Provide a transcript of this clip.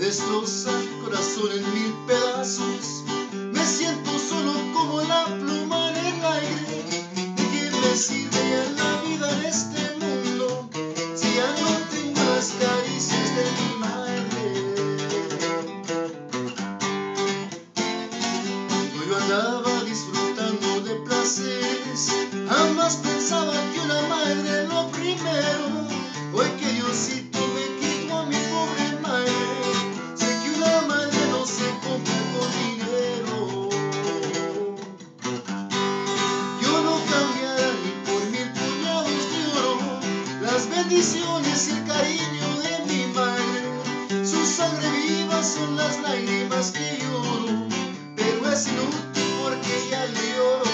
destroza el corazón en mil pedazos. Me siento solo como la pluma en el aire. ¿De qué me sirve ya la vida en este mundo si ya no tengo las caricias de mi madre? Cuando yo andaba disfrutando de placeres, jamás pensaba que una madre era lo primero. Hoy que Diosito me quitó a mi pobre madre, sé que una madre no se compra con dinero. Yo no cambiara ni por 1000 puñados de oro las bendiciones y el cariño de mi madre. Su sangre viva son las lágrimas que lloro, pero es inútil porque ya le lloro.